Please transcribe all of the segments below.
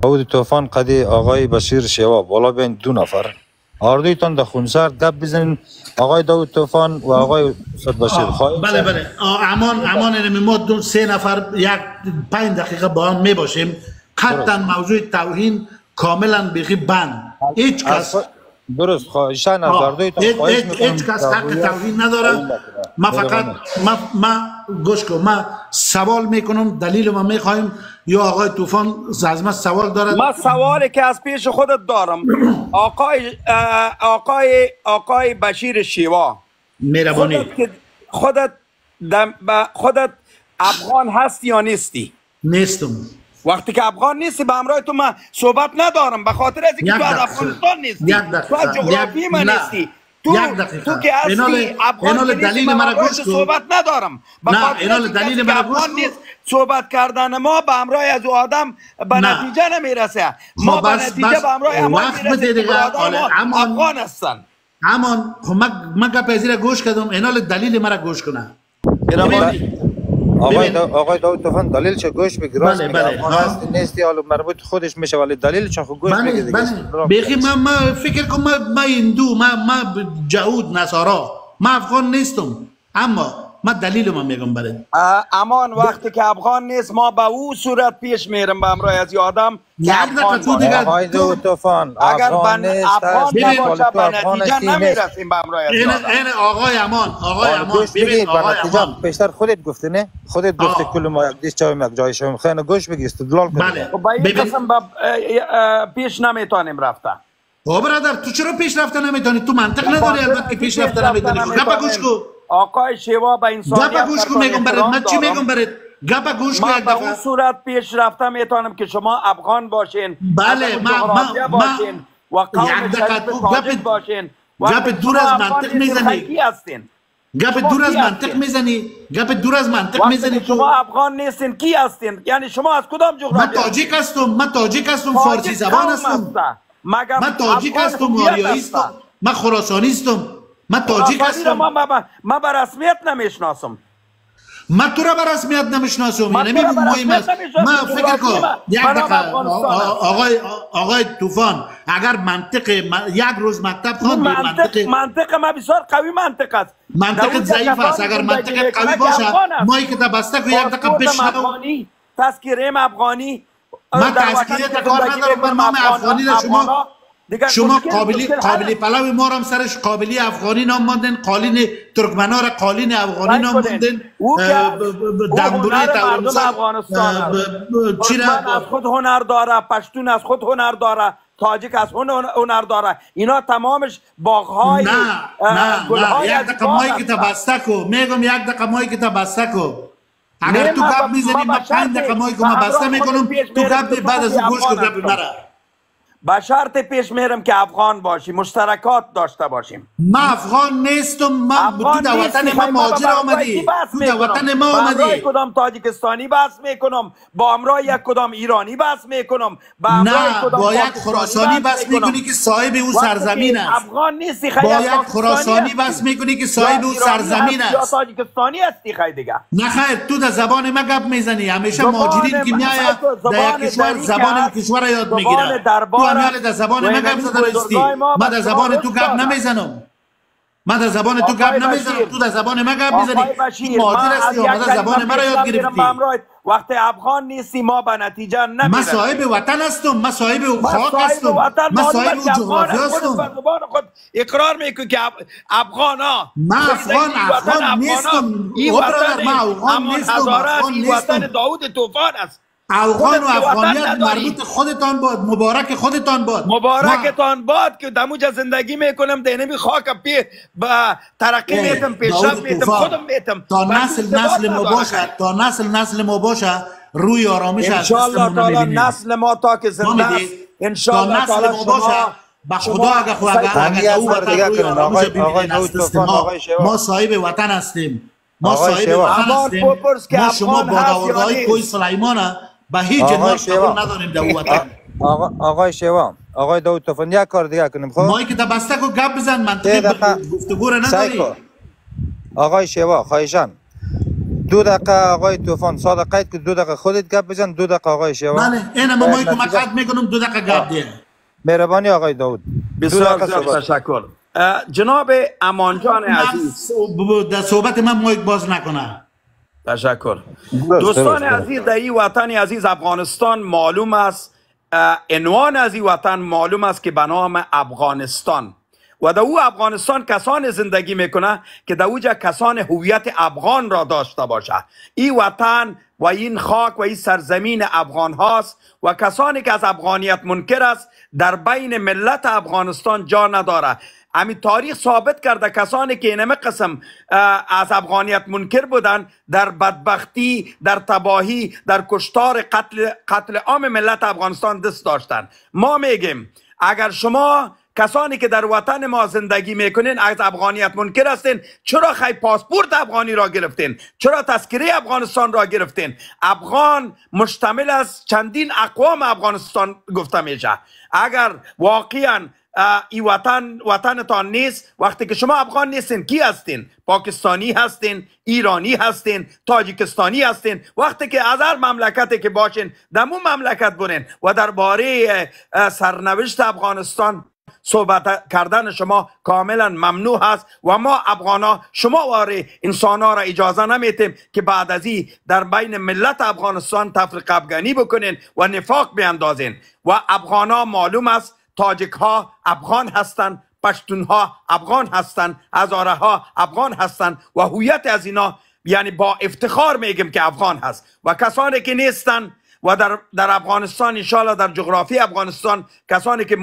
داود طوفان قدی آقای بشیر شیوا بالا بین 2 نفر آردویتان در خونسر گپ بزنین آقای داود طوفان و آقای استاد بشیر. بله بله امان ما 3 نفر 5 دقیقه با هم می باشیم. قطعا موضوع توهین کاملا بخی بند. هیچ کس درست خواهشان از آردویتان خواهش میکنم هیچ کس حق توهین نداره. ما فقط ما گوش کن، ما سوال میکنم، دلیل ما میخوایم یا آقای طوفان از ما سوال دارد؟ ما سوالی که از پیش خودت دارم آقای بشیر شیوا، مهربانی خودت افغان هستی یا نیستی؟ نیستم. وقتی که افغان نیستی به همراه تو من صحبت ندارم، به خاطر از اینکه تو از افغانستان نیستی، تو از جغرافی من نیستی، تو که هستی افغان نیستی، من صحبت ندارم. به خاطر دلیل من افغان نیست صحبت کردن ما به همراه از او آدم به نتیجه نمیرسه. ما به نتیجه به همراه امان میرسیم افغان هستن. امان من گپ ازیر گوش کردم، اینال دلیل مرا گوش کنه. آقای داود طوفان دلیل چه گوش بگیر؟ بله بله نیستی حالا مربوط خودش میشه ولی دلیل چه گوش بگیر دیگه. بخی ما فکر کنم ما هندو، ما جهود نصارا، ما افغان نیستم، اما ما دلیل ما میگم برای امان وقتی که افغان نیست ما به او صورت پیش میرم به همراه از افغان. آقای داود طوفان اگر افغان نباشه به نتیجه نمیرسیم به همراه از این آقای امان ببین آقای پیشتر خودت گفتی نه؟ خودت گفتی کل ما یک دیش چایم یک جای شویم خیلی گوش بگی استدلال کنی. بله با این قسم پیش نمیتونیم رفته. برادر تو چرا پیش رفته نمیتونی؟ تو منطق نداری البته که پیش رفته نمیتونی. گپ گوش کو آقای شیوا به انسانیت گپ گوش کو میگم برات. من چی میگم برات؟ گپ گوش کو. من به اون صورت پیش رفته میتونم که شما افغان باشین، بله ما باشین و قوم باشین. گپ دور از منطق میزنی. گپ دور از منطق میزنی. گپ دور از منطق میزنی. شما افغان نیستین کی هستین؟ یعنی شما از کدام جغرافی؟ من تاجیک هستم، فارسی زبان هستم. من تاجیک هستم، آریایی هستم، من خراسانی هستم، من تاجیک هستم. من به رسمیت نمیشناسم. من تو را به رسمیت نمیشناسم. یعنی مهم است. من فکر کنم یک دقیقه آقای طوفان اگر منطق یک روز مکتب خواندی، منطق ما بسیار قوی منطق است. منطق ضعیف است. اگر منطق قوی باشه مایی که بسته که یک دقیقه بشنو. تذکره افغانی من تذکره کار ندارم. من نام افغانی را شما قابلی پلو ما هم سرش قابلی افغانی نام ماندن، قالین ترکمنا را قالین افغانی نام ماندن، دنبوری ترکمن از خود هنر داره، پشتون از خود هنر داره، تاجیک از هنر داره. اینا تمامش باغ‌های نه یک دقیقه مایی که تا بسته کو میگم، یک دقیقه مایی که تا بسته کو. اگر تو گپ میزنی من 5 دقیقه مایی که من بسته میکنم، تو گپ بعد از گوش کو گپ مرا. با شرط پیش میرم که افغان باشی، مشترکات داشته باشیم. ما افغان نیستم. من تو در وطن ما مهاجر آمدی. تو در وطن ما آمدی. با کدام تاجیکستانی بحث میکنم، با همراه یک کدام ایرانی بحث میکنم، نه با یک خراسانی بحث میکنی که صاحب او سرزمین است. افغان نیستی، با یک خراسانی بحث میکنی که صاحب او سرزمین است. یا تاجیکستانی هستی خیلی دیگه. نه خیر، تو در زبان ما گپ میزنی. همیشه مهاجرین که میآید در یک کشور زبان کشور یاد میگیرن. تو در زبان من گپ زدن استی. من در زبان تو گپ نمیزنم. من در زبان تو گپ نمیزنم. تو در زبان من گپ میزنی. تو مهاجر هستی و در زبان من یاد گرفتی. وقتی افغان نیستی ما به نتیجه نمیرسیم. من صاحب وطن هستم. من صاحب خاک هستم. من صاحب جغرافی هستم. زبان خود اقرار میکنی که افغان ها. من افغان نیستم. این وطن داود طوفان است. افغان و افغانیت مربوط خودتان باد. مبارک خودتان باد. مبارکتان باد که دموجا زندگی میکنم دینمی خاک به ترقی میتم، پیشرفت میتم، خودم میتم. تا نسل ما باشه روی آرامش ان شاء الله تعالی نسل ما تا که زنده است ان شاء الله تعالی با خدا ما صاحب وطن هستیم. ما صاحب وطن هستیم. ما شما باداوردهای کوی سلیمان به هیچ عنوان قبول نداریم در وطن. آقای شیوا، آقای داود طوفان یک کار دیگه کنیم. خب مایی که تا بسته کو گپ بزن، منطقی گفتگو را نداری. آقای شیوا خواهشان 2 دقیقه آقای طوفان ساده قید که 2 دقیقه خودت گپ بزن، 2 دقیقه آقای شیوا. بله اینم ما که قطع میکنم 2 دقیقه گپ ده. مهربانی آقای داوود. بسیار زیاد تشکر. جناب امان جان عزیز در صحبت من مایک باز نکنه. تشکر. دوستان عزیز، در این وطن عزیز افغانستان معلوم است، عنوان از این وطن معلوم است که به نام افغانستان، و در او افغانستان کسان زندگی میکنه که در اوجا کسان هویت افغان را داشته باشه. این وطن و این خاک و این سرزمین افغان هاست و کسانی که از افغانیت منکر است در بین ملت افغانستان جا نداره. همین تاریخ ثابت کرده کسانی که اینمه قسم از افغانیت منکر بودن در بدبختی، در تباهی، در کشتار قتل عام ملت افغانستان دست داشتن. ما میگیم اگر شما کسانی که در وطن ما زندگی میکنین از افغانیت منکر هستین، چرا خی پاسپورت افغانی را گرفتین؟ چرا تذکره افغانستان را گرفتین؟ افغان مشتمل از چندین اقوام افغانستان گفته میشه. اگر واقعا این وطنتان نیست، وقتی که شما افغان نیستین کی هستین؟ پاکستانی هستین، ایرانی هستین، تاجیکستانی هستین. وقتی که از هر مملکتی که باشین دمون مملکت بونین و درباره سرنوشت افغانستان صحبت کردن شما کاملا ممنوع هست و ما افغانا شما واره انسان ها را اجازه نمیتیم که بعد از این در بین ملت افغانستان تفرقه افغانی بکنین و نفاق بیندازین. و افغانا معلوم است تاجک ها افغان هستند، پشتون ها افغان هستند، هزاره ها افغان هستند و هویت از اینا یعنی با افتخار میگیم که افغان هست. و کسانی که نیستن و در افغانستان انشاءالله در جغرافی افغانستان کسانی که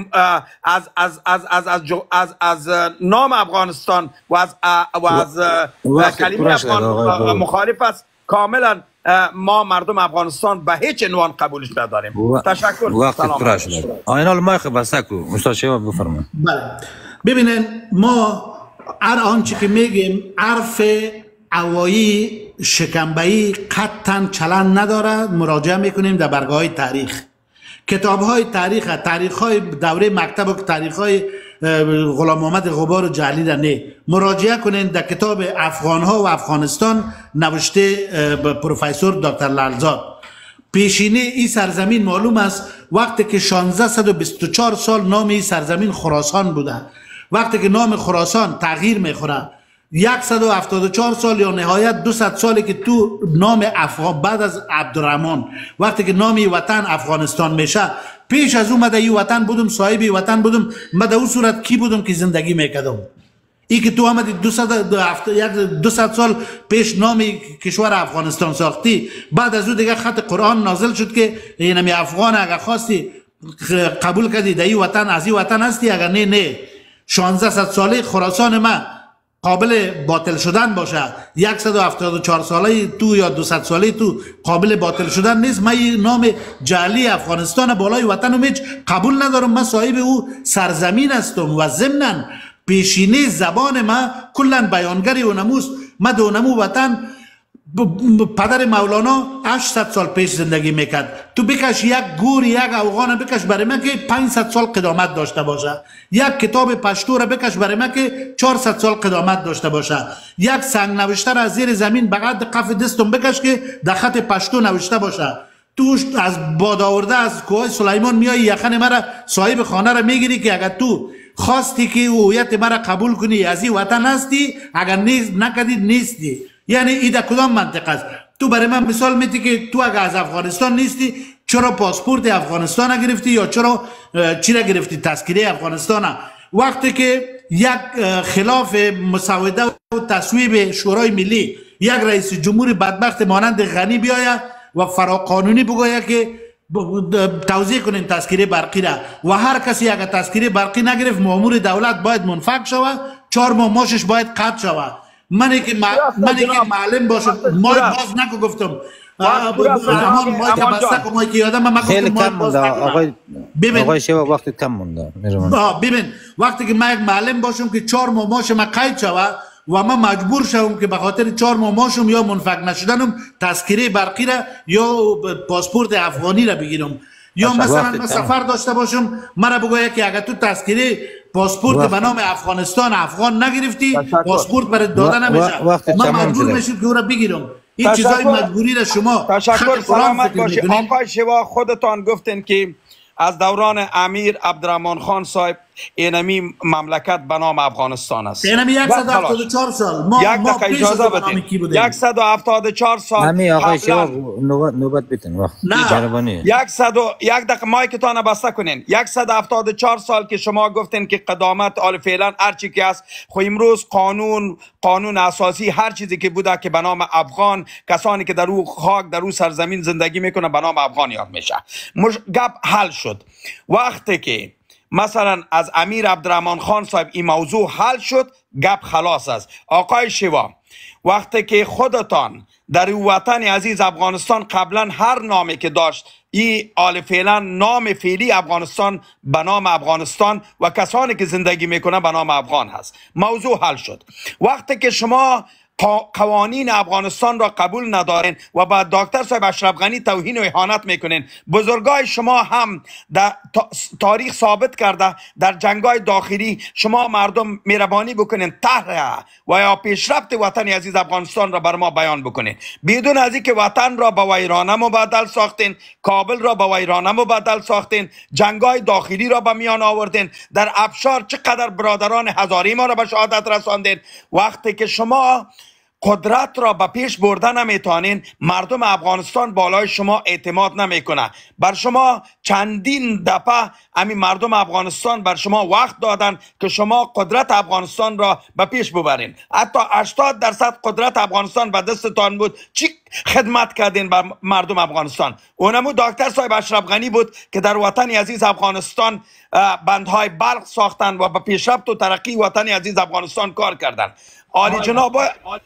از نام افغانستان و از کلمه افغان مخالف است، کاملا ما مردم افغانستان به هیچ عنوان قبولش نداریم. تشکر. وقت پرش شد. آینال مایخ بسکو استاد شیوا بفرمایید. بله ببینید، ما هر آنچه که میگیم حرف اوایی شکنبه‌ای قطعا چلن نداره. مراجعه میکنیم در برگه های تاریخ، کتاب های تاریخ های دوره مکتب و تاریخ های غلام محمد غبار جعلی را نه مراجعه کنین. در کتاب افغان ها و افغانستان نوشته پروفسور دکتر لالزاد، پیشینه این سرزمین معلوم است وقتی که 1624 سال نام این سرزمین خراسان بوده. وقتی که نام خراسان تغییر میخوره 174 سال یا نهایت 200 سالی که تو نام افغان بعد از عبدالرحمن وقتی که نامی وطن افغانستان میشه، پیش از اومده ای وطن بودم، صاحب وطن بودم، من در اون صورت کی بودم که زندگی میکردم؟ ای که تو آمدی 200 سال پیش نامی کشور افغانستان ساختی، بعد از اون دیگه خط قرآن نازل شد که اینمی افغان اگر خواستی قبول کردی در این وطن از این وطن هستی، اگر نه 1600 ساله خراسان ما قابل باطل شدن باشه، 174 ساله تو یا 200 ساله تو قابل باطل شدن نیست. من نام جعلی افغانستان بالای وطن رو قبول ندارم. من صاحب او سرزمین هستم و ضمناً پیشینه زبان ما کلا بیانگری اونموست. من دونمو وطن پدر مولانا 800 سال پیش زندگی میکرد. تو بکش یک گور یک افغان بکش برای من که 500 سال قدامت داشته باشه، یک کتاب پشتو را بکش برای من که 400 سال قدامت داشته باشه، یک سنگ نوشته را از زیر زمین به قد کف دستم بکش که در خط پشتو نوشته باشه. تو از باد آورده از کوه سلیمان میای یخن مرا صاحب خانه را میگیری که اگر تو خواستی که هویت مرا قبول کنی از این وطن هستی، اگر نکردی نیستی. یعنی این در کدام منطقه است؟ تو برای من مثال میدی که تو اگر از افغانستان نیستی چرا پاسپورت افغانستان گرفتی یا چرا چی را گرفتی تذکره افغانستان؟ وقتی که یک خلاف مسوده و تصویب شورای ملی یک رئیس جمهور بدبخت مانند غنی بیاید و فراقانونی بگوید که توضیح کنین تذکره برقی را، و هر کسی اگر تذکره برقی نگرفت مامور دولت باید منفک شود، 4 ماه معاشش باید قطع شود. من که معلم باشم مای باز نکو گفتم خیلی کم مونده آقای شیوا، وقت کم مونده. ببین وقتی که من یک معلم باشم که 4 ماه معاشم قید شود و من مجبور شوم که به خاطر 4 ماه معاشم یا منفک نشدنم تذکره برقی را یا پاسپورت افغانی را بگیرم، یا مثلا من سفر داشته باشم مرا بگوید که اگر تو تذکره پاسپورت به نام افغانستان افغان نگرفتی پاسپورت برای داده نمیشه، من مجبور میشم که او را بگیرم. این چیزای مجبوری را شما تشکر، سلامت باشی. آقای شیوا خودتان گفتین که از دوران امیر عبدالرحمن خان صاحب اینمی مملکت به نام افغانستان است. اینمی 174 سال ما اجازه بدین 174 سال همین آقای شیوا نوبت بیتن یک دقیقه مایکتان بسته کنین. 174 سال که شما گفتین که قدامت آل فعلا هر چی که است، خو امروز قانون اساسی هر چیزی که بوده که به نام افغان، کسانی که در او خاک در او سرزمین زندگی میکنه به نام افغان یاد میشه. گپ حل شد. وقتی که مثلا از امیر عبدالرحمن خان صاحب این موضوع حل شد، گپ خلاص است. آقای شیوا وقتی که خودتان در وطن عزیز افغانستان قبلا هر نامی که داشت، این آل فعلا نام فعلی افغانستان به نام افغانستان و کسانی که زندگی میکنه به نام افغان هست. موضوع حل شد. وقتی که شما قوانین افغانستان را قبول ندارین و با دکتر صاحب اشرف غنی توهین و اهانت میکنین، بزرگای شما هم در تاریخ ثابت کرده در جنگای داخلی شما مردم مهربانی بکنین طرح و یا پیشرفت وطن عزیز افغانستان را بر ما بیان بکنین، بدون از اینکه وطن را به ویرانه مبدل ساختین، کابل را به ویرانه مبدل ساختین، جنگای داخلی را به میان آوردین، در ابشار چقدر برادران هزاری ما را به شهادت رساندین. وقتی که شما قدرت را به پیش بردن نمیتونین، مردم افغانستان بالای شما اعتماد نمیکنه. بر شما چندین دفعه همین مردم افغانستان بر شما وقت دادن که شما قدرت افغانستان را به پیش ببرین. حتی 80% قدرت افغانستان به دستتان بود. چی خدمت کردین بر مردم افغانستان؟ اونمو دکتر صاحب اشرف غنی بود که در وطن عزیز افغانستان بندهای برق ساختن و به پیشرفت و ترقی وطن عزیز افغانستان کار کردن. عالی جناب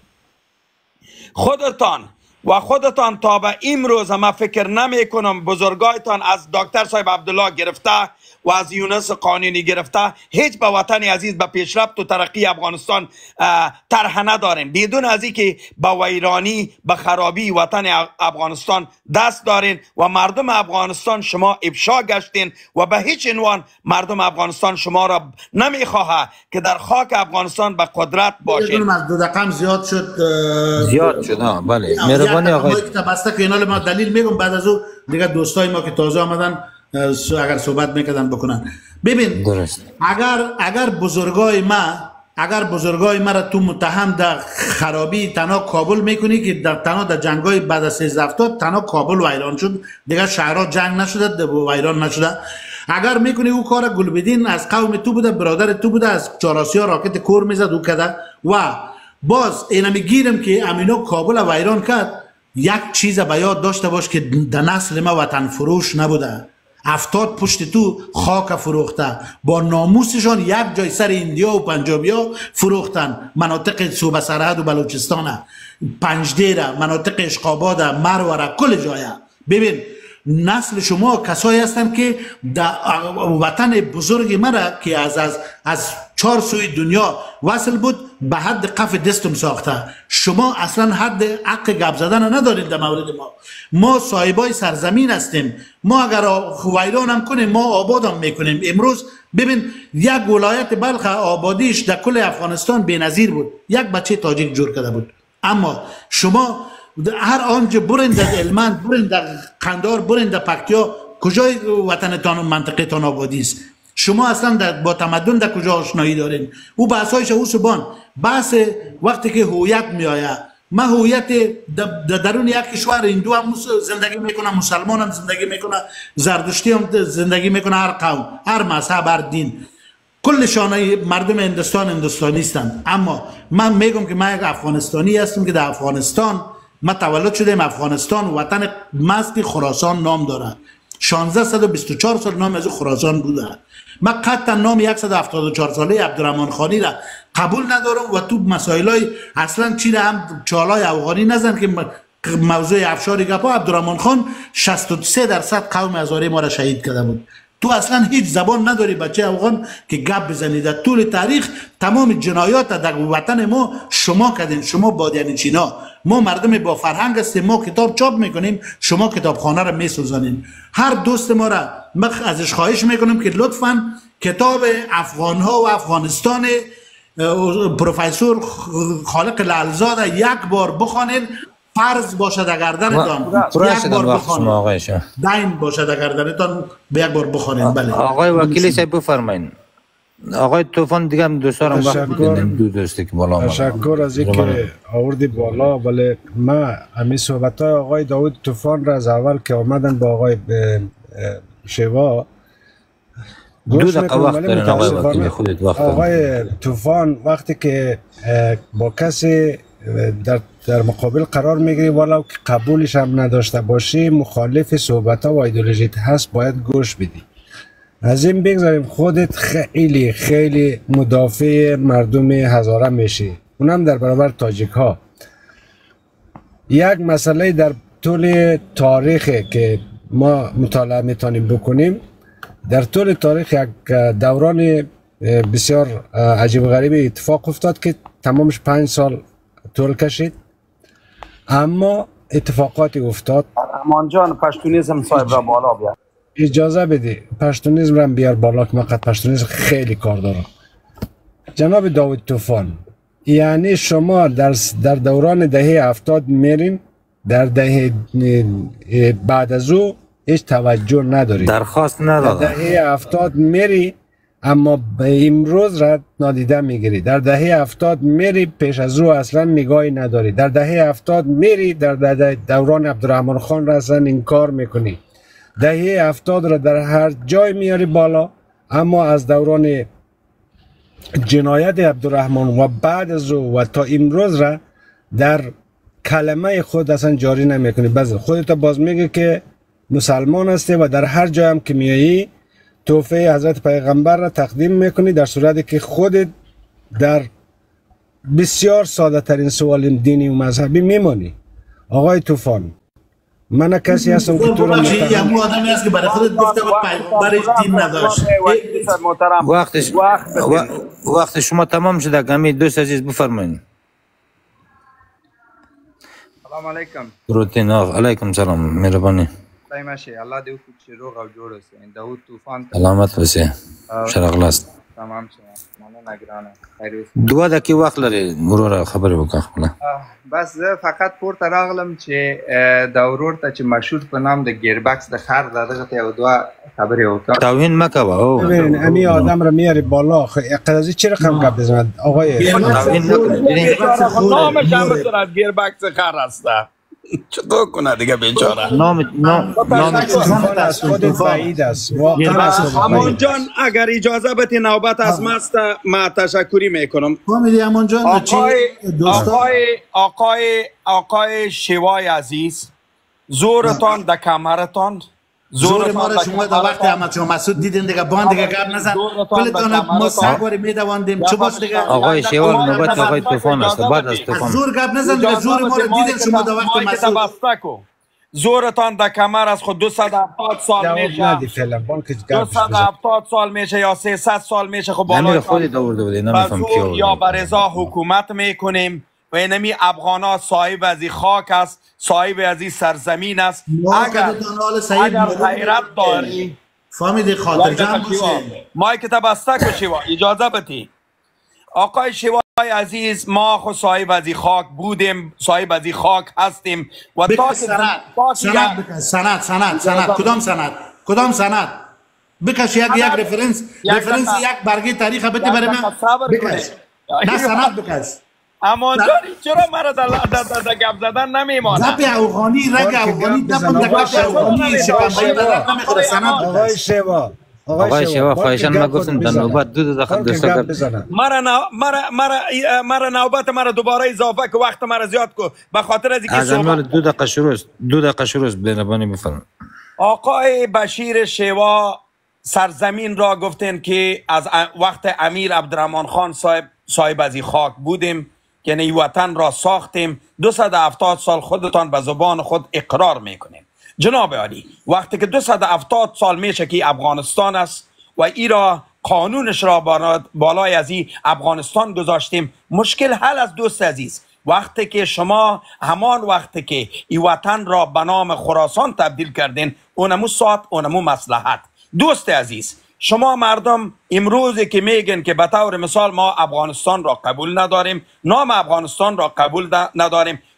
خودتان تا به امروز ما فکر نمی کنم بزرگایتان از دکتر صاحب عبدالله گرفته و از یونس قانونی گرفته هیچ به وطن عزیز به پیشرفت و ترقی افغانستان طرح ندارین، بدون از اینکه به ویرانی به خرابی وطن افغانستان دست دارین و مردم افغانستان شما افشا گشتین و به هیچ عنوان مردم افغانستان شما را نمیخواه که در خاک افغانستان به قدرت باشین. از 2 دقیقه زیاد شد. بله مهربانی آقای بسته که اینا ما دلیل میگم، بعد از او دیگه دوستای ما که تازه آمدن اگر صحبت میکردن بکنن. ببین درست. اگر بزرگای ما را تو متهم در خرابی تنها کابل میکنی که تنها در جنگای بعد از 1370 تنها کابل ویران شد، دیگه شهرها جنگ نشده و ویران نشده. اگر میکنی او کار گلبدین از قوم تو بوده، برادر تو بوده، از چهاراسیا راکت کور میزد او کده و باز اینا میگیرم که امینو کابل ویران کرد. یک چیز به یاد داشته باش که در نسل ما وطن فروش نبوده. 70 پشت تو خاک فروخته، با ناموسشان یک جای سر ایندیا و پنجابیا فروختن. مناطق صوبه سرحد و بلوچستان، پنجدیره، مناطق اشقاباد، مروره، کل جایه. ببین نسل شما کسایی هستند که در وطن بزرگ مرا که از 4 سوی دنیا وصل بود به حد قف دستم ساخته. شما اصلا حد حق گپ زدن ندارید در مورد ما صاحبای سرزمین هستیم. ما اگر ویران هم کنیم ما آباد هم میکنیم. امروز ببین یک ولایت بلخ آبادیش در کل افغانستان بی‌نظیر بود، یک بچه تاجیک جور کرده بود. اما شما هر آنجا برین در هلمند، برین در قندهار، برین در پکتیا، کجای وطنتان و منطقهتان آبادی است؟ شما اصلا با تمدن در کجا آشنایی دارین؟ او بحثایش او سبان بحث وقتی که هویت می آید. من هویت درون یک کشور هندو هم زندگی میکنم، مسلمان هم زندگی میکنم، زردشتی هم زندگی میکنم، هر قوم، هر مذهب، هر دین، کل شانه مردم هندوستانی هستند. اما من میگم که من یک افغانستانی هستم که در افغانستان ما تولد شدیم. افغانستان وطن مست خراسان نام داره. 1624 سال نام از خراسان بوده. من قطعا نام 174 ساله عبدالرحمن خانی را قبول ندارم و تو مسائلای اصلا چی را هم چالای افغانی نزن که موضوع افشاری گپا. عبدالرحمن خان 63% قوم هزاره ما را شهید کرده بود. تو اصلا هیچ زبان نداری بچه افغان که گپ بزنید. در طول تاریخ تمام جنایات در وطن ما شما کردین، شما بادیانچینا. ما مردم با فرهنگ هستیم، ما کتاب چاپ میکنیم، شما کتابخانه را میسوزانین. هر دوست ما را من ازش خواهش میکنم که لطفاً کتاب افغان ها و افغانستان پروفسور خالق لعلزاده یک بار بخوانید فرض باشد در گردنتان یک بار بخوانید. دین باشد در گردنتان به یک بار بخوانید. بله آقای وکیل صاحب بفرمایید. آقای طوفان دیگه هم دوستارم وقت میدن دو دوستی که بالا آمدن. تشکر از اینکه آوردی بالا. ولی من همین صحبت های آقای داوود طوفان را از اول که آمدن با آقای شیوا دو دقیقه وقت دارین آقای وکیل خودت وقت دارین. آقای طوفان وقتی که با کسی در مقابل قرار میگیری ولو که قبولش هم نداشته باشی مخالف صحبت ها و ایدئولوژیت هست باید گوش بدی. از این بگذاریم خودت خیلی خیلی مدافع مردم هزاره میشی، اونم در برابر تاجیک ها. یک مسئله در طول تاریخ که ما مطالعه میتونیم بکنیم، در طول تاریخ یک دوران بسیار عجیب و غریب اتفاق افتاد که تمامش 5 سال طول کشید، اما اتفاقاتی افتاد. امان جان پشتونیزم صاحب را بالا بیار. اجازه بدی پشتونیزم را بیار بالا که من قد پشتونیزم خیلی کار دارم. جناب داوود طوفان، یعنی شما در دوران دهه 70 میرین، در دهه بعد از او هیچ توجه نداری، درخواست نداری. در دهه 70 میری اما امروز را نادیده میگیری. در دهه 70 میری پیش از او اصلا نگاهی نداری. در دهه 70 میری در دوران عبدالرحمن خان را اصلا انکار میکنی. دهه 70 را در هر جای میاری بالا، اما از دوران جنایت عبدالرحمن و بعد از او و تا امروز را در کلمه خود اصلا جاری نمیکنی. باز خودت باز میگه که مسلمان هستی و در هر جای هم که میایی توفه حضرت پیغمبر را تقدیم میکنی، در صورتی که خودت در بسیار ساده ترین سوال دینی و مذهبی میمانی. آقای طوفان، من کسی هستم که تو را مو آدمی است که برای خودت گفته بود پیغمبرش دین نداشت. وقت شما تمام شده. گمی دوست عزیز بفرمایید. سلام علیکم. درود علیکم سلام. مهربانی. دایمشی الله دیو کوچه رو غو جوړ اوسه. داوود طوفان سلامت اوسه. شرغلاست. تمام شد. منو نگرانه. خیر. دو دقیقه وقت لري مرور خبرې وکړه خپل. بس زه فقط پورته راغلم چې د ورور ته چې مشهور په نام د ګیربکس د خر دغه ته یو دوه خبرې وکړه. توهین مکوه. او ببین امی آدم را میاری بالا. قضیه چی رقم گپ بزند آقای توهین نکنید. نامش هم از گیربکس خر هسته. چطور کنه دیگه بیچاره؟ نام از خودت بعید است. امان جان اگر اجازه بدی نوبت از ماست، ما تشکری میکنم. امان جان آقای شیوای عزیز، زورتان در کمرتان، زور ما را شما در وقت احمد شما مسعود دیدین دیگه بان دیگه گپ نزن. کلتان ما سگواری میدواندیم چه باش دیگه. آقای شیوا نوبت آقای طوفان است. بعد از طوفان زور گپ نزن دیگه. زور ما را دیدین شما در وقت مسعود. زورتان در کمر از خود 270 سال میشه. 270 سال میشه یا 300 سال میشه. خب بالای خودت آورده بودی نمیفهم کیو. یا بر رضا حکومت میکنیم و اینمی افغانا صاحب از این خاک است، صاحب از این سرزمین است. اگر غیرت داری فهمیدی خاطر جمع باشه. مایک تا بسته کشی اجازه بدی. آقای شیوای عزیز، ما خود صاحب از این خاک بودیم، صاحب از این خاک هستیم و تا سند کدام سند بکش. یک رفرنس یک برگه تاریخ بده برای من بکش. نه سند بکش. اما جانی چرا مرا در گپ زدن نمیمانه؟ گپ افغانی رگ افغانی دپم در گپ افغانی شکمبایی بدرد نمیخوره. سند بکش. آقای شیوا خواهشان ما گفتن در نوبت دو دقیقه دوستا مرا نوبت مرا دوباره اضافه که وقت مرا زیاد کو به خاطر از اینکه صحبت 2 دقیقه شروع است. مهربانی بفرمایید. آقای بشیر شیوا سرزمین را گفتن که از وقت امیر عبدالرحمن خان صاحب از این خاک بودیم، یعنی وطن را ساختیم. 270 سال خودتان به زبان خود اقرار میکنیم. جناب عالی، وقتی که 270 سال میشه که افغانستان است و ای را قانونش را بالای از این افغانستان گذاشتیم، مشکل حل از دوست عزیز. وقتی که شما همان وقتی که این وطن را به نام خراسان تبدیل کردین، اونمو ساعت اونمو مصلحت. دوست عزیز، شما مردم امروزی که میگن که به طور مثال ما افغانستان را قبول نداریم، نام افغانستان را قبول نداریم،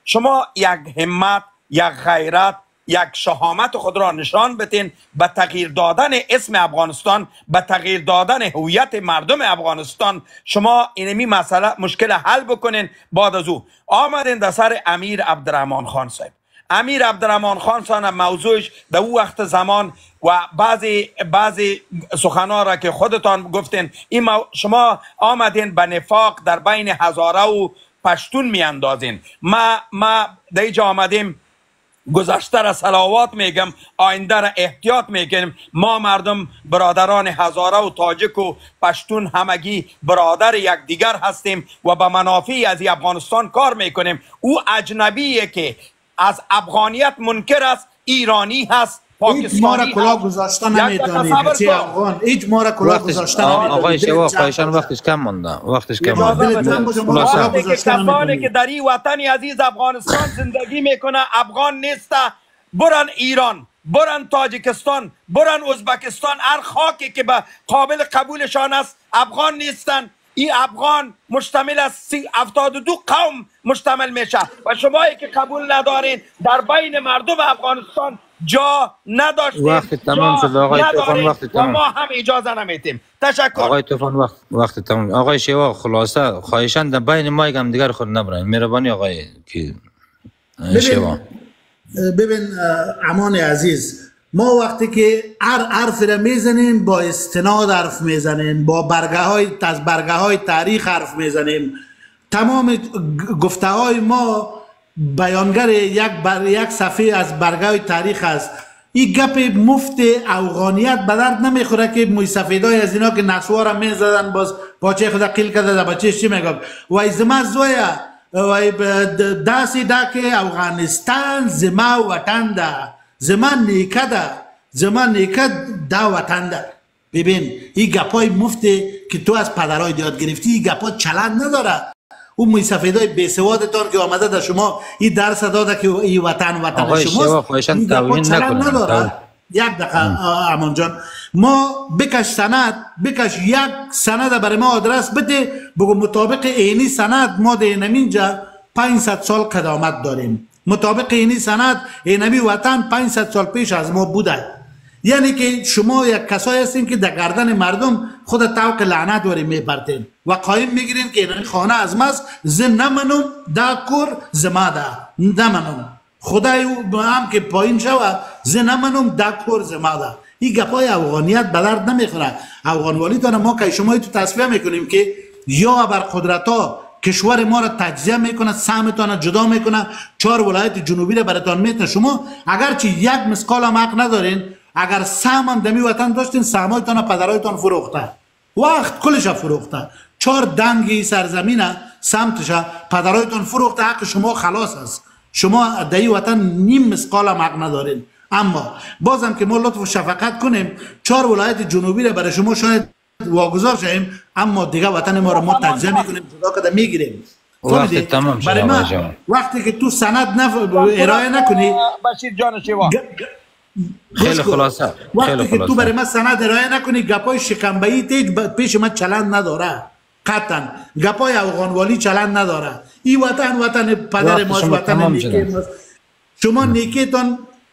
شما یک همت، یک غیرت، یک شهامت خود را نشان بتین به تغییر دادن اسم افغانستان، به تغییر دادن هویت مردم افغانستان. شما اینمی مسئله مشکل حل بکنین. بعد از او آمدین در سر امیر عبدالرحمن خان صاحب. امیر عبدالرحمن خان صاحب موضوعش در او وقت زمان و بعضی سخنان را که خودتان گفتین، شما آمدین به نفاق در بین هزاره و پشتون می اندازین. ما در اینجا آمدیم گذشته را صلوات میگم، آینده را احتیاط میکنیم. ما مردم برادران هزاره و تاجک و پشتون همگی برادر یکدیگر هستیم و به منافع از افغانستان کار میکنیم. او اجنبیه که از افغانیت منکر است، ایرانی هست، هیچ ما را کلاه گذاشته نمیتونید چی افغان، هیچ ما را کلاه گذاشته نمیتونید. آقای شوا خواهشان وقتش کم مونده، وقتش کم مونده. کسانی که در این وطن عزیز افغانستان زندگی میکنه افغان نیست، برن ایران، برن تاجیکستان، برن ازبکستان، هر خاکی که به قابل قبولشان است افغان نیستن. این افغان مشتمل از 72 قوم مشتمل میشه و شمایی که قبول ندارین در بین مردم افغانستان جا نداشتیم، وقت تمام شد آقای طوفان، وقت تمام. و ما هم اجازه نمیتیم. تشکر آقای طوفان، وقت تمام. آقای شیوا خلاصه خواهشاً در بین ما هم دیگر خود نبرین. مهربانی آقای شیوا. ببین امان عزیز، ما وقتی که هر حرف را میزنیم با استناد حرف میزنیم، با برگه های تاریخ حرف میزنیم. تمام گفته های ما بیانگر یک صفحه از برگه های تاریخ است. این گپ مفت افغانیت به درد نمیخوره که موی سفیدای از اینا که نسوار میزدن باز باچه خدا قیل کرده در بچه چی میگم وای زما زویا وای داسی دا که افغانستان زما وطن ده، زما نیکه ده، زما نیکه دا وطن ده. ببین این گپای مفته که تو از پدرای یاد گرفتی، این گپا چلند نداره. اون موی سفیدای بیسوادتان که آمده در شما این درس داده که این وطن شماست، این گپا چلند نداره. یک دقیقه امان جان، ما بکش سند، بکش یک سند برای ما آدرس بده، بگو مطابق اینی سند ما در اینجا 500 سال قدامت داریم، مطابق اینی سند اینمی وطن 500 سال پیش از ما بوده. یعنی که شما یک کسایی هستین که در گردن مردم خود توق لعنت وری میپرتین و قایم میگیرین که این خانه از ماست، زه نمنم دا کور زما ده، نمنم خدای هم که پایین شوه، زه نمنم دا کور زما ده. این گپای افغانیت به درد نمیخوره. افغانوالی تانه ما که شما تو تصفیه میکنیم که یا بر قدرت ها کشور ما را تجزیه میکنه، سهمتان جدا میکنه، 4 ولایت جنوبی را براتان میتونه. شما اگرچه یک مسقال هم حق ندارین، اگر سهم هم دمی وطن داشتین سهمایتان پدرایتان فروخته، وقت کلش فروخته، 4 دنگی سرزمین سمتش پدرایتان فروخته، حق شما خلاص است. شما دایی وطن نیم مسقال هم حق ندارین. اما بازم که ما لطف و شفقت کنیم 4 ولایت جنوبی را برای شما شاید واگذار شویم، اما دیگه وطن ما را ما تجزیه میکنیم، جدا کده میگیریم. وقت تمام شد ما وقتی که تو سند ارائه نکنی بشیر جان شیوا، خیلی خلاصه، وقتی که تو برای ما سند ارائه نکنی گپای شکنبه‌ای تیج پیش ما چلند نداره. قطعا گپای افغانوالی چلند نداره. این وطن پدر ماست، وطن نیکی ماست. شما نیکیتان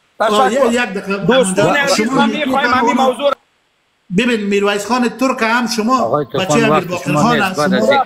یک دقیقه دوستان عزیز ما میخوایم همین موضوع. ببین میرویس خان ترک هم شما بچه امیر باقر خان هست،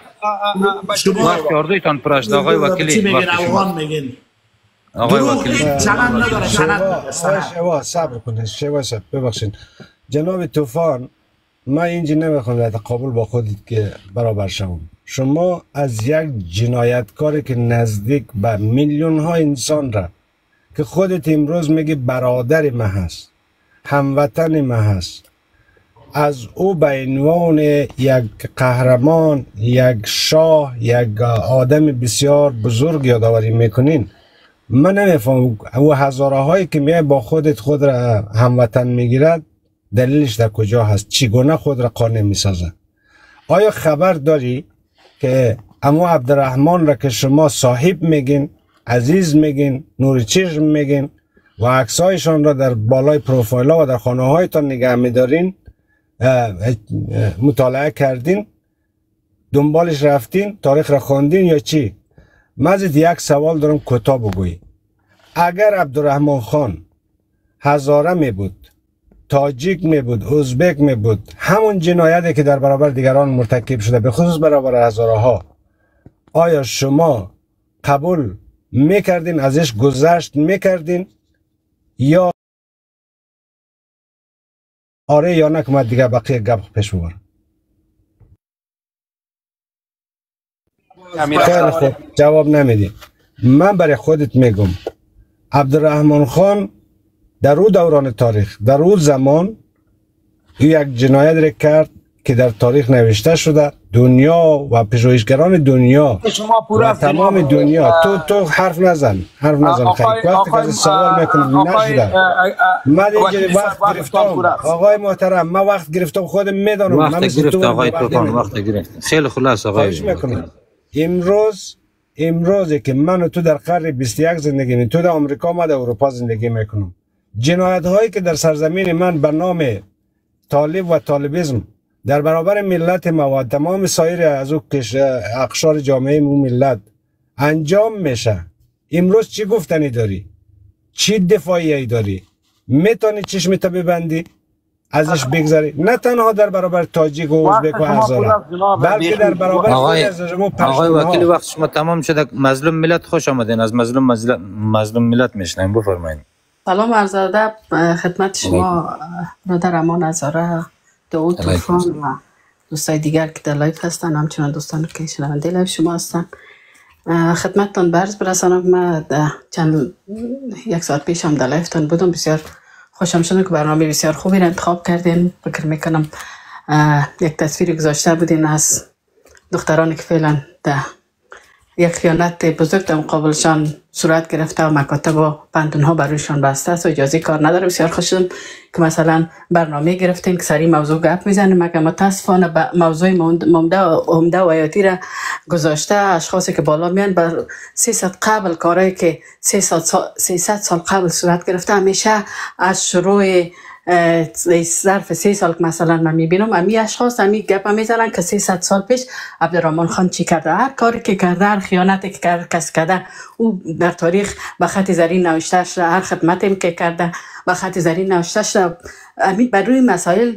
شما وقت اردویتان پرشت آقای وکیلی چی میگن افغان میگن آقای وکیلی چلند نداره. شما صبر کنید، شما ببخشید جناب طوفان، من اینجا نمیخوام در تقابل با خودت که برابر شوم. شما از یک جنایتکاری که نزدیک به میلیون ها انسان را که خودت امروز میگی برادر ما هست، هموطن ما هست، از او به عنوان یک قهرمان، یک شاه، یک آدم بسیار بزرگ یادآوری میکنین. من نمیفهم او هزاره هایی که میای با خود را هموطن میگیرد دلیلش در کجا هست؟ چگونه خود را قانع میسازه؟ آیا خبر داری که امو عبدالرحمن را که شما صاحب میگین، عزیز میگین، نور چشم میگین و عکسایشان را در بالای پروفایل و در خانه هایتان نگه میدارین، مطالعه کردین، دنبالش رفتین، تاریخ را خواندین یا چی؟ مزید یک سوال دارم کوتاه بگویی. اگر عبدالرحمن خان هزاره می بود، تاجیک می بود، ازبک می بود، همون جنایتی که در برابر دیگران مرتکب شده به خصوص برابر هزاره ها، آیا شما قبول میکردین، ازش گذشت میکردین یا آره یا نه که من دیگه بقیه گپ پیش ببرم؟ خیلی خوب جواب نمیدی. من برای خودت میگم عبدالرحمن خان در او دوران تاریخ، در او زمان یک جنایت را کرد که در تاریخ نوشته شده. دنیا و پژوهشگران دنیا و تمام دنیا تو حرف نزن خیلی وقتی که سوال میکنم نشده. من اینجا وقت گرفتم آقای محترم، من وقت گرفتم خودم میدانم. وقت گرفت آقای طوفان، وقت گرفت. خیلی خلاص آقای امروزی که من و تو در قرن 21 زندگی می، تو در آمریکا، ما در اروپا زندگی میکنم، جنایت هایی که در سرزمین من به نام طالب و طالبیسم در برابر ملت ما و تمام سایر از او اقشار جامعه مو ملت انجام میشه، امروز چی گفتنی داری؟ چی دفاعی داری؟ میتونی چشمت ببندی ازش بگذاری؟ نه تنها در برابر تاجیک و ازبک و هزاره، بلکه در برابر آقای وکیل وقت شما تمام شده. مظلوم ملت خوش آمدین. از مظلوم ملت میشنیم. بفرمایید. سلام عرض ادب خدمت شما برادر امان هزاره، داود طوفان و دوستای دیگر که در لایف هستن، همچنان دوستان که شنونده لایف شما هستن. خدمتتان برز برسانم. من یک ساعت پیش هم در لایفتان بودم. بسیار خوشم شد که برنامه بسیار خوبی را انتخاب کردین. فکر میکنم یک تصویر گذاشته بودین از دخترانی که فعلا در یک خیانت بزرگ در مقابلشان صورت گرفته و مکاتب و پنتونها برایشان بسته است و اجازه کار نداره. بسیار خوش شدم که مثلا برنامه گرفتین که سری موضوع گپ میزنیم، مگر متاسفانه موضوع عمده و حیاتی را گذاشته. اشخاصی که بالا میان بر 300 قبل کارهایی که 300 سال قبل صورت گرفته، همیشه از شروع ظرف 3 سال که مثلا من میبینم امی اشخاص امی گپ میزنن که 300 سال پیش عبدالرحمن خان چی کرده. هر کاری که کرده، هر خیانتی که کس کرده، او در تاریخ به خط زرین نوشته شده. هر خدمتی که کرده به خط زرین نوشته شده. امید بر روی مسائل،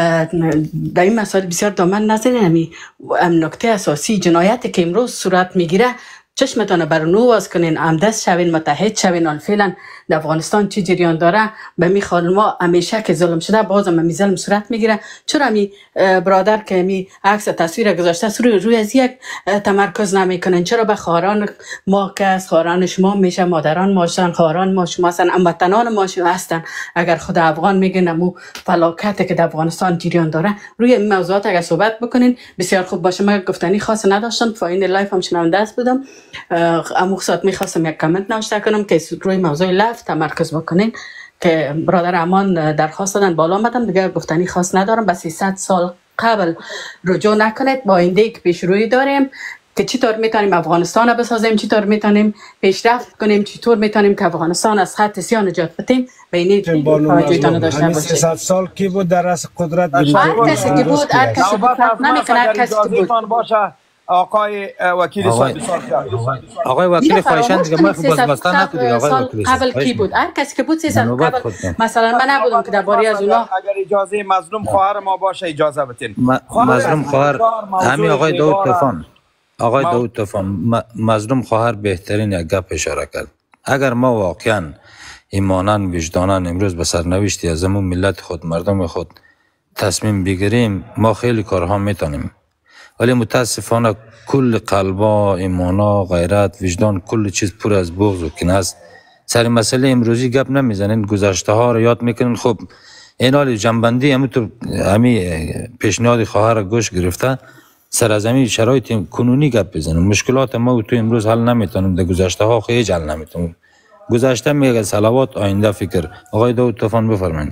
در این مسائل بسیار دامن نزنین. نکته اساسی جنایتی که امروز صورت میگیره، چشمتان بر نو باز کنین، همدست شوین، متحد شوین. آن فعلا در افغانستان چی جریان داره به می خانما همیشه که ظلم شده بازم می ظلم صورت میگیره. چرا می برادر که می عکس تصویر گذاشته روی از یک تمرکز نمیکنن؟ چرا به خواهران ما که از خواهران شما میشه، مادران ما هستن، خواهران ما شما هستن، هموطنان ما هستن، اگر خود افغان میگن امو فلاکتی که در افغانستان جریان داره، روی این موضوعات اگر صحبت بکنین بسیار خوب باشه. من گفتنی خاص نداشتم، فاین لایف هم شنونده است بودم. امو ساعت میخواستم یک کامنت نوشته کنم که روی موضوع لایف تمرکز بکنین که برادر امان درخواست دادن بالا آمدم. دیگه گفتنی خاص ندارم. بس 300 سال قبل رجوع نکنید. با آینده که پیش روی داریم که چطور میتونیم افغانستان رو بسازیم، چطور میتونیم پیشرفت کنیم، چطور میتونیم که افغانستان از خط سیاه نجات بدیم. ببینید توجهتون داشته باشید. 300 سال کی بود در از قدرت؟ هر کسی که بود، هر کسی بود نمیکنه، هر کسی که بود. آقای وکیل آقای وکیل خواهشاً دیگه ما خوب بازبستان نکنید. آقای وکیل قبل کی بود؟ هر کسی که بود 300 قبل مثلا من نبودم که درباره از اونا. اگر اجازه مظلوم خواهر ما باشه اجازه بدین. مظلوم خواهر همین آقای داود طوفان. آقای داود طوفان، مظلوم خواهر بهترین یک گپ اشاره کرد. اگر ما واقعاً ایماناً وجداناً امروز به سرنوشتی از همون ملت خود، مردم خود تصمیم بگیریم، ما خیلی کارها میتونیم. ولی متاسفانه کل قلبا، ایمانا، غیرت، وجدان، کل چیز پر از بغض و کینه است. سر مسئله امروزی گپ نمیزنین، گذشته ها رو یاد میکنین. خب این حال جنبندی همی پیشنهاد خواهر گوش گرفته، سر از همی شرایط کنونی گپ بزنیم. مشکلات ما تو امروز حل نمیتونیم، در گذشته ها خیلی حل نمیتونیم. گذشته میگه صلوات، آینده فکر. آقای داود طوفان بفرمایید.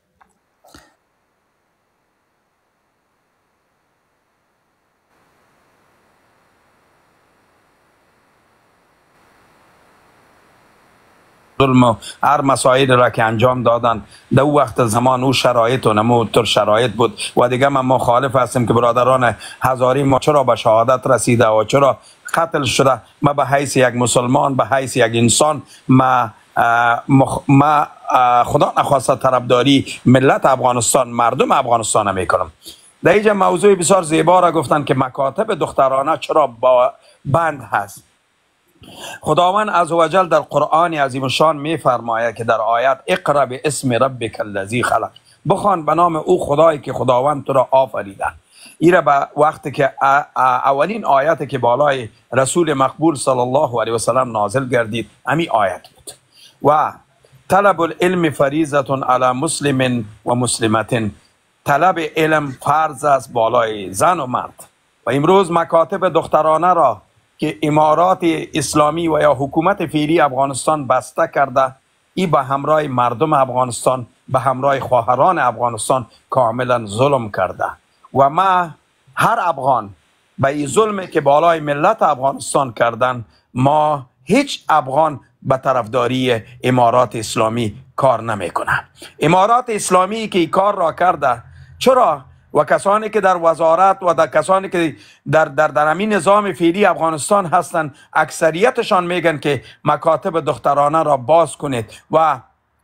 ظلم و هر مسائل را که انجام دادن در او وقت زمان او شرایط و نموتر شرایط بود و دیگه ما مخالف هستیم که برادران هزاری ما چرا به شهادت رسیده و چرا قتل شده. ما به حیث یک مسلمان، به حیث یک انسان، ما خدا نخواسته طرفداری ملت افغانستان، مردم افغانستان میکنم. در اینجا موضوع بسیار زیبا را گفتن که مکاتب دخترانه چرا بند هست. خداوند عزوجل در قرآن عظیم شان می فرماید که در آیت اقرا باسم ربک الذی خلق، بخوان به نام او خدایی که خداوند تو را آفریده. ایره به وقتی که اولین آیت که بالای رسول مقبول صلی الله علیه و سلم نازل گردید امی آیت بود و طلب العلم فریضه علی مسلم و مسلمت، طلب علم فرض است بالای زن و مرد. و امروز مکاتب دخترانه را که امارات اسلامی و یا حکومت فعلی افغانستان بسته کرده، ای به همراه مردم افغانستان، به همراه خواهران افغانستان کاملا ظلم کرده. و ما هر افغان به این ظلمی که بالای ملت افغانستان کردن، ما هیچ افغان به طرفداری امارات اسلامی کار نمیکنه. امارات اسلامی که این کار را کرده، چرا؟ و کسانی که در وزارت و در کسانی که در همین نظام فعلی افغانستان هستند، اکثریتشان میگن که مکاتب دخترانه را باز کنید و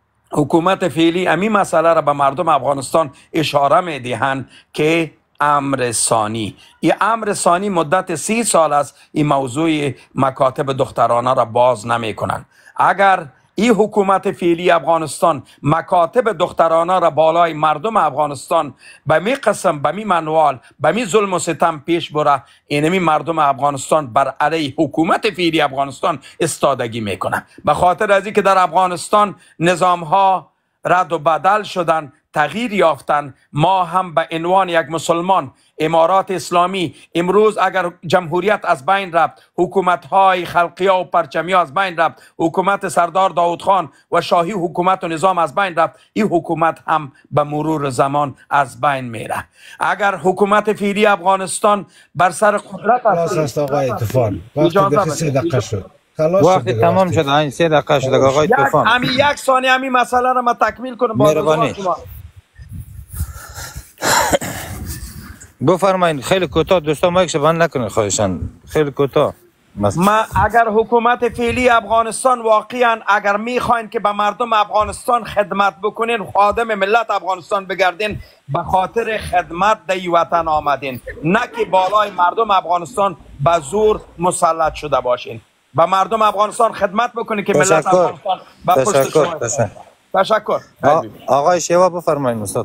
حکومت فعلی همین مسئله را به مردم افغانستان اشاره میدهند که امر ثانی، این امر ثانی مدت 30 سال است این موضوع مکاتب دخترانه را باز نمی کنند. اگر این حکومت فعلی افغانستان مکاتب دخترانه را بالای مردم افغانستان به می قسم، به می منوال، به می ظلم و ستم پیش بره، اینمی مردم افغانستان بر علیه حکومت فعلی افغانستان استادگی میکنه. به خاطر از اینکه در افغانستان نظام ها رد و بدل شدن، تغییر یافتن، ما هم به عنوان یک مسلمان امارات اسلامی امروز اگر جمهوریت از بین رفت، حکومت های خلقیه و پرچمی از بین رفت، حکومت سردار داود خان و شاهی حکومت و نظام از بین رفت، این حکومت هم به مرور زمان از بین میره. اگر حکومت فعلی افغانستان بر سر قدرت است آقای طوفان، وقتی 3 دقیقه شد، وقتی تمام شد، این 3 دقیقه شد آقای طوفان. همین 1 ثانیه همین مسئله را ما تکمیل کنم. مهربانی بفرمایید. خیلی کوتاه دوستان، مایکش بند نکنید خواهشاً، خیلی کوتاه. ما اگر حکومت فعلی افغانستان واقعا اگر میخواین که به مردم افغانستان خدمت بکنین، خادم ملت افغانستان بگردین، به خاطر خدمت در وطن آمدین، نه که بالای مردم افغانستان به زور مسلط شده باشین. به مردم افغانستان خدمت بکنین که ملت افغانستان به پشت شما. تشکر. آقای شیوا بفرمایید استاد.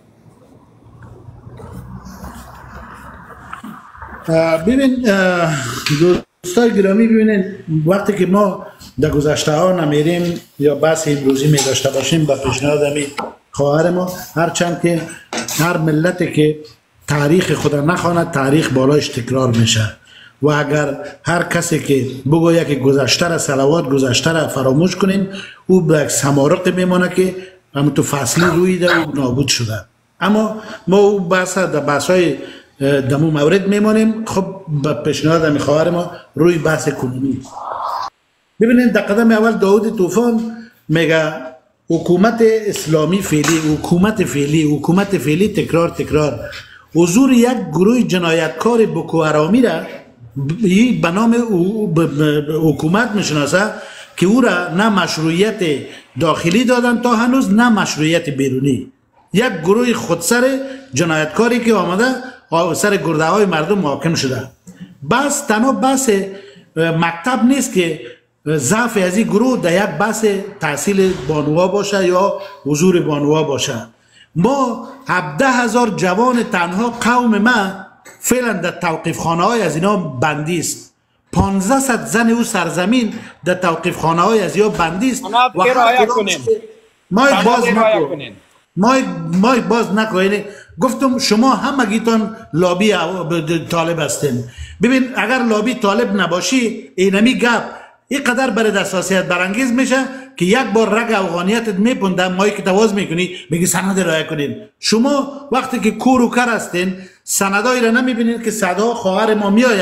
ببین دوستای گرامی، ببینید وقتی که ما در گذشته ها نمیریم یا بحث امروزی می داشته باشیم، با پیشنهاد می خواهر ما، هرچند که هر ملتی که تاریخ خود نخواند، تاریخ بالایش تکرار میشه. و اگر هر کسی که بگوید که گذشته را صلوات، گذشته را فراموش کنیم، او به یک سمارق میمانه که همون تو فصلی روی ده و نابود شده. اما ما او بحث های دمو مورد میمانیم. خب به پیشنهاد می خواهر ما روی بحث کنونی. ببینید در قدم اول داود طوفان میگه حکومت اسلامی فعلی، حکومت فعلی تکرار حضور یک گروه جنایتکار بوکو حرامی را به نام حکومت میشناسه که او را نه مشروعیت داخلی دادن تا هنوز، نه مشروعیت بیرونی. یک گروه خودسر جنایتکاری که آمده سر گرده های مردم حاکم شده. بس تنها بحث مکتب نیست که ضعف از این گروه در یک بحث تحصیل بانوا باشه یا حضور بانوا باشه. ما 17,000 جوان تنها قوم ما فعلا در توقیف خانه های از اینا بندی است. 1500 زن او سرزمین در توقیف خانه های از اینا بندی است. ما باز نکنیم. گفتم شما همگیتان لابی طالب هستین. ببین اگر لابی طالب نباشی، اینمی گپ اینقدر برای حساسیت برانگیز میشه که یک بار رگ افغانیتت میپنده، مایی که تواز میکنی بگی سند رعایت کنین. شما وقتی که کور و کر هستین، سندایی را نمیبینید که صدا خواهر ما میآید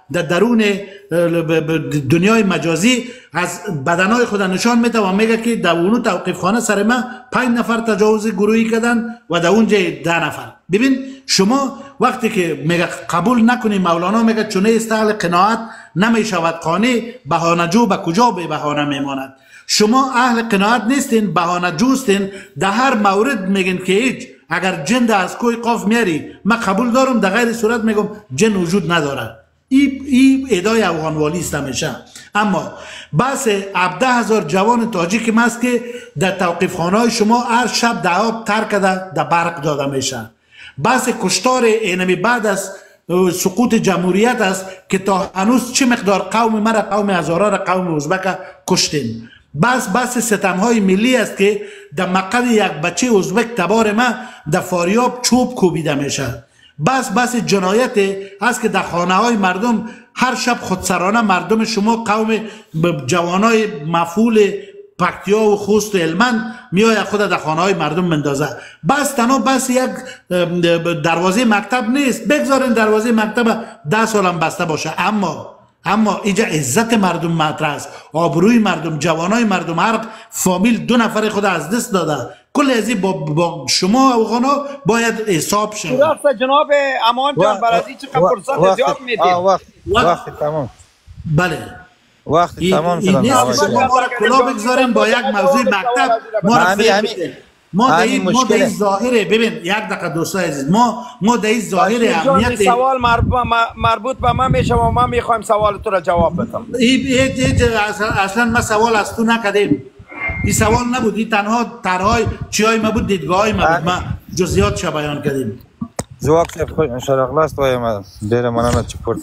در درون دنیای مجازی از بدنهای خود نشان میده و میگه که در اونو توقیف خانه سر ما 5 نفر تجاوز گروهی کردن و در اونجا 10 نفر. ببین شما وقتی که میگه قبول نکنی، مولانا میگه چونه است اهل قناعت نمی شود قانع، بهانه جو به کجا به بهانه میماند. شما اهل قناعت نیستین، بهانه جوستین. در هر مورد میگین که هیچ، اگر جن از کوی قاف میاری من قبول دارم، در غیر صورت میگم جن وجود نداره. این ادعای افغانوالی است همیشه. اما بس 17,000 جوان تاجیک است که در توقیف خانه های شما هر شب در آب ترک در برق داده میشه. بس کشتار اینمی بعد از سقوط جمهوریت است که تا هنوز چه مقدار قوم مرا، قوم هزاره را، قوم ازبک کشتین. بس ستم های ملی است که در مقد یک بچه ازبک تبار ما در فاریاب چوب کوبیده میشه. بس جنایت است که در خانه های مردم هر شب خودسرانه مردم شما، قوم جوانای مفعول پکتیا و خوست و هلمند میای خود در خانه های مردم مندازه. بس یک دروازه مکتب نیست، بگذارین دروازه مکتب 10 سالم بسته باشه، اما اینجا عزت مردم مطرح است، آبروی مردم، جوانای مردم، هر فامیل 2 نفر خود از دست داده. کل ازی با شما افغانا باید حساب شد. راست جناب امان جان، برای چقدر فرصت زیاد میدید. وقت تمام. بله وقت تمام شد. شما ما کلا بگذاریم با یک موضوع مکتب ما در این ظاهره. ببین یک دقیقه دوستای عزیز، ما در این ظاهره امنیت سوال مربوط به من میشه و ما میخوایم سوال تو را جواب بدم. اصلا ما سوال از تو نکردیم، این سوال نبود، این تنها طرحهای چیای ما بود، دیدگاه‌های ما بود، ما جزئیاتش بیان کردیم. زواک شب خوش انشالله اخلاص وایم بیر منم چی پورت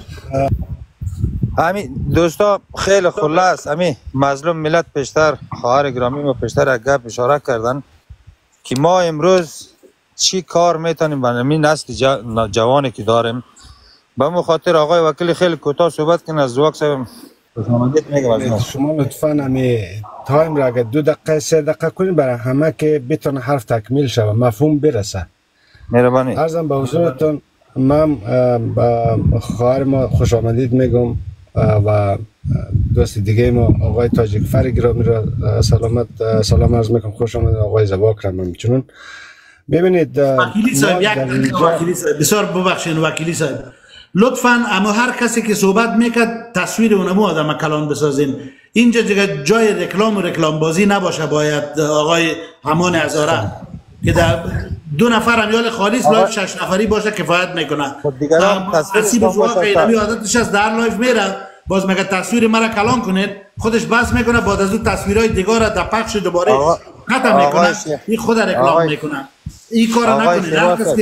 همین دوستا خیلی خلاص همین مظلوم ملت پیشتر خواهر گرامی ما پیشتر گپ اشاره کردن که ما امروز چی کار میتونیم با همین نسل جوانی که داریم. به مخاطر آقای وکیل خیلی کوتاه صحبت کنه. از زواک صاحب شما لطفاً همین تایم را اگر 2 دقیقه 3 دقیقه کنید برای همه که بتونه حرف تکمیل شود، مفهوم برسه. مهربانی. عرضم به حضورتون من با خواهر ما خوش آمدید میگم و دوست دیگه ما آقای تاجیک فر گرامی را سلام عرض میکنم. خوش آمدید آقای زواک را همچنین. ببینید وکیلی صاحب، وکیلی صاحب بسیار ببخشید وکیلی صاحب، لطفاً اما هر کسی که صحبت میکرد تصویر اونمو آدم کلان بسازین. اینجا جای رکلام بازی نباشه. باید آقای امان هزاره که در 2 نفر امیال خالص لایف 6 نفری باشه کفایت میکنه. تصویر زواک ایرانی عادتش از در لایف میره، باز مگه تصویر مرا کلان کنید خودش بس میکنه، بعد از اون تصویرهای دیگه را در پخش دوباره قطع میکنه، این خود رکلام میکنه. این کار نکنید.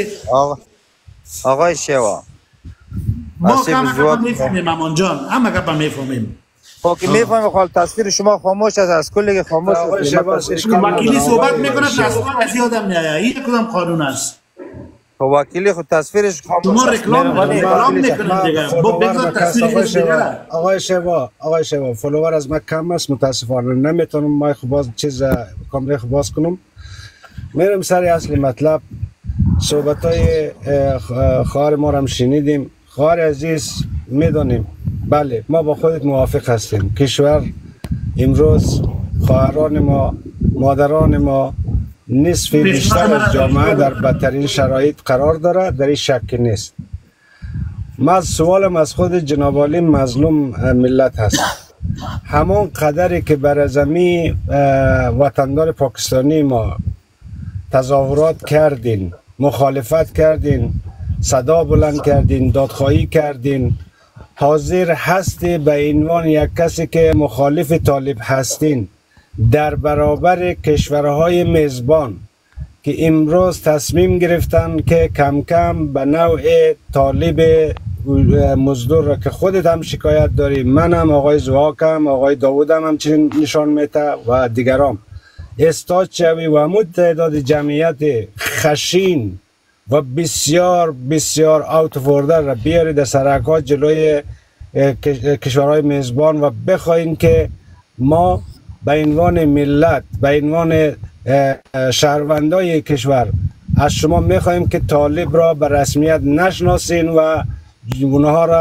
آقای شیوا ما کم میفهمیم امان جان، همه گپا میفهمیم. خب که میفهمیم خال تصویر شما خاموش است، از کلی خاموش است. وکیلی صحبت میکنه تصویر از یادم نمیاد. این کدام قانون است؟ خب وکیلی خود تصویرش خاموش است. شما رکلام میکنید دیگه. با بگذار تصویرش دیگه. آقای شیوا فالوور از ما کم است متاسفانه، نمیتونم مایک باز چیز کامره باز کنم. میرم سر اصل مطلب. صحبت های خواهر ما هم شنیدیم. خواهر عزیز میدانیم، بله ما با خودت موافق هستیم. کشور امروز خواهران ما، مادران ما نصف بیشتر از جامعه در بدترین شرایط قرار داره، در این شک نیست. من سوالم از خود جناب عالی مظلوم ملت هست. همان قدری که بر زمین وطندار پاکستانی ما تظاهرات کردین، مخالفت کردین، صدا بلند کردین، دادخواهی کردین، حاضر هستی به عنوان یک کسی که مخالف طالب هستین در برابر کشورهای میزبان که امروز تصمیم گرفتن که کم کم به نوع طالب مزدور را که خودت هم شکایت داری، منم، آقای زواکم، آقای داودم همچنین نشان میده و دیگران استاد شوی و همون تعداد جمعیت خشین و بسیار بسیار اوت اف اوردر را بیاری در سرکات جلوی کشورهای میزبان و بخواین که ما به عنوان ملت، به عنوان شهروندای کشور از شما میخوایم که طالب را به رسمیت نشناسین و اونها را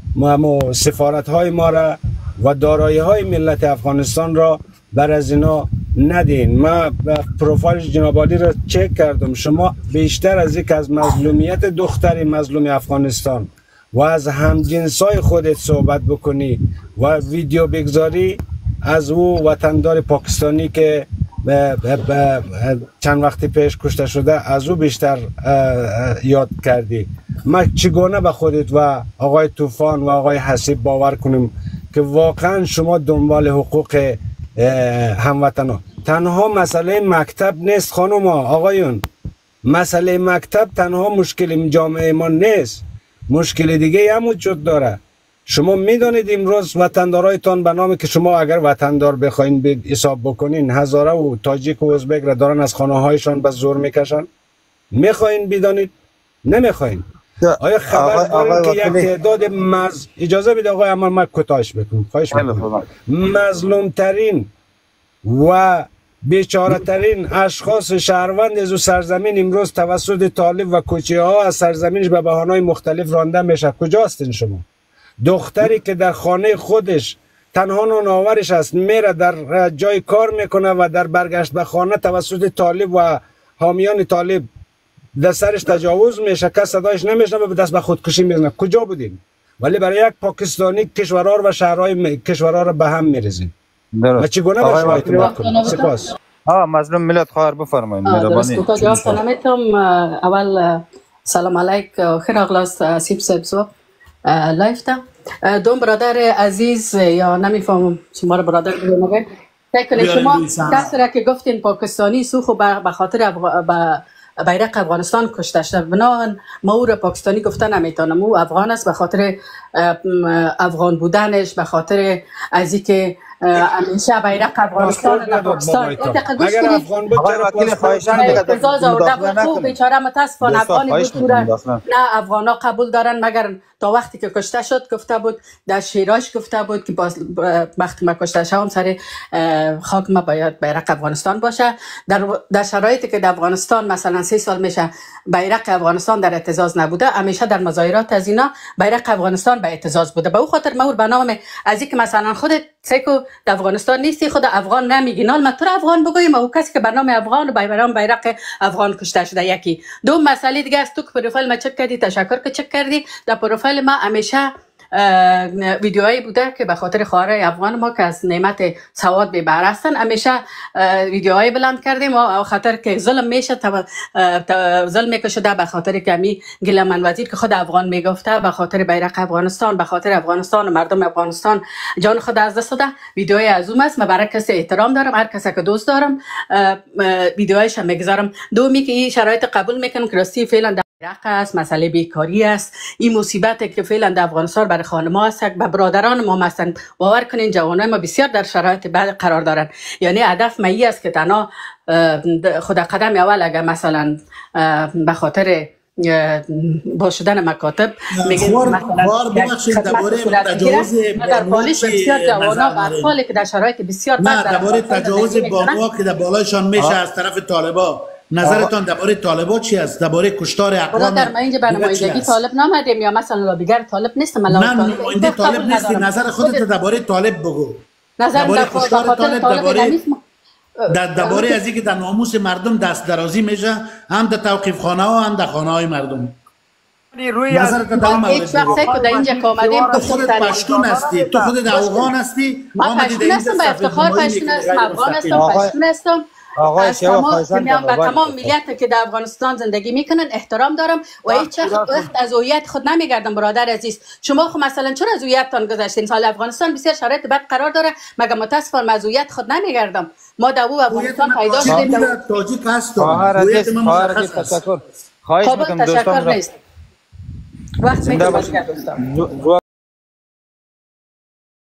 سفارت های ما را و دارایی های ملت افغانستان را بر از اینا ندین. ما پروفایل جناب عالی را چک کردم. شما بیشتر از یک از مظلومیت دختر مظلوم افغانستان و از همجنسای خودت صحبت بکنی و ویدیو بگذاری از او وطندار پاکستانی که چند وقتی پیش کشته شده از او بیشتر یاد کردی. ما چگونه به خودت و آقای طوفان و آقای حسیب باور کنیم که واقعا شما دنبال حقوق هموطنان؟ تنها مسئله مکتب نیست خانم ها آقایون، مسئله مکتب تنها مشکل جامعه ما نیست، مشکل دیگه هم وجود داره. شما میدانید امروز وطندارایتان به نام که شما اگر وطندار بخواین حساب بکنین هزاره و تاجیک و ازبک را دارن از خانه هایشان به زور میکشن، میخواین بدانید؟ نمیخواین. آیا خبر دارین که یک تعداد اجازه بده آقای اما من کوتاهش بکنم خواهش میکنم، مظلوم ترین و بیچاره ترین اشخاص شهروند از سرزمین امروز توسط طالب و کوچه ها از سرزمینش به بهانه‌های مختلف رانده میشه. کجاستین شما؟ دختری که در خانه خودش تنها نانآورش است، میره در جای کار میکنه و در برگشت به خانه توسط طالب و حامیان طالب در سرش تجاوز میشه، کس صدایش نمیشنوه، به دست به خودکشی میزنه. کجا بودیم؟ ولی برای یک پاکستانی کشورها و شهرهای کشورها را به هم میریزیم. و چگونه به شما اعتماد کنیم؟ سپاس. مظلوم ملت خواهر بفرمایید. درست کوتاه جواب کنم. اول سلام علیک، خیر اغلاست حسیب صاحب لایف تا دوم برادر عزیز یا نمیفهمم شما رو برادر بگید فکر شما کسی را که گفتین پاکستانی سوخو به خاطر بیرق افغانستان کشته شده، بنابراین ما او را پاکستانی گفته نمیتونم، او افغان است به خاطر افغان بودنش، به خاطر از اینکه همیشه بیرق افغانستان در پاکستان اگر افغان بود اعتزاز آورده خوب بیچاره متاسفانه افغانی بود نه افغانا قبول دارن، مگر تا وقتی که کشته شد گفته بود در شیراش گفته بود که وقتی ما کشته شدم سر خاک ما باید بیرق افغانستان باشه. در شرایطی که در افغانستان مثلا 3 سال میشه بیرق افغانستان در اعتزاز نبوده، همیشه در مظاهرات از اینا بیرق افغانستان به اعتزاز بوده. به او خاطر ما به نام از اینکه مثلا خودت سیکو در افغانستان نیستی خود افغان نمیگی، نال ما تو افغان بگویم او کسی که به نام افغان و به نام بیرق افغان کشته شده. یکی دو مسئله دیگه است، تو که پروفایل ما چک کردی، تشکر که چک کردی. در پروفایل ما همیشه ویدیوهایی بوده که به خاطر خواهرای افغان ما که از نعمت سواد بی بهره هستن همیشه ویدیوهایی بلند کردیم و خاطر که ظلم میشه ظلم میکشده به خاطر که می گیلمن وزیر که خود افغان میگفته به خاطر بیرق افغانستان، به خاطر افغانستان و مردم افغانستان جان خود از دست داده. ویدیوهای از اون است. من برای کسی احترام دارم، هر کسی که دوست دارم ویدیوهایش میگذارم. دومی که این شرایط قبول میکنم که راستی فعلا بیرق است، مسئله بیکاری است، این مصیبتی که فعلا در افغانستان برای خانم‌ها است، به برادران ما مثلا باور کنین جوانای ما بسیار در شرایط بد قرار دارن. یعنی هدف مایی است که تنها خود قدم اول اگر مثلا به خاطر با شدن مکاتب میگن مثلا در پالیش بسیار جوانا و اطفالی که در شرایط بسیار بد درباره تجاوز بانوها که در بالایشان میشه از طرف طالبا، نظرتان درباره طالبا چی است؟ درباره کشتار اقوام در ما اینجا به نمایندگی طالب نامدیم یا مثلا لابیگر طالب نیستم. نه نماینده طالب نیستی، نظر خودت درباره طالب بگو. نظر درباره کشتار طالب درباره نیست. از اینکه در ناموس مردم دست درازی میشه، هم در توقیف خانه ها هم در خانه های مردم. نظرت در این مورد بگو. در اینجا که آمدیم تو خودت پشتون هستی، تو خودت افغان هستی. من پشتون هستم، به افتخار پشتون هستم، افغان هستم، پشتون هستم. از تمام ملیت که در افغانستان زندگی میکنن احترام دارم و هیچ وقت از هویت خود نمیگردم. برادر عزیز شما خب مثلا چرا از هویتتان گذاشتین؟ سال افغانستان بسیار شرایط بد قرار داره، مگر متاسفانه از هویت خود نمیگردم. ما در افغانستان پیدا شدیم. تاجیک هستم. هویت من مشخص است. خواهش میکنم دوستان وقت میکنم.